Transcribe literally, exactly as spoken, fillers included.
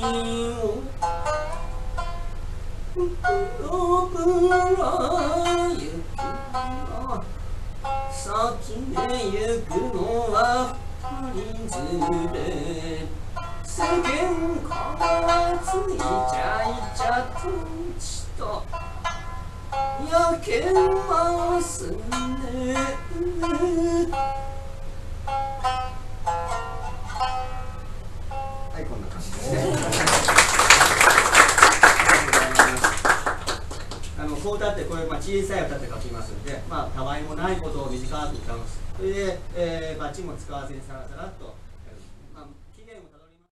を袋ぶらゆくは先へ行くのは二人連れ世間からついちゃいちゃとちとやけますねはい、こんな感じですねあのこう歌ってこれ、まあ、小さい歌って書きますんで、まあ、たわいもないことを短く歌います。それで、えー、バチも使わずにさらさらっと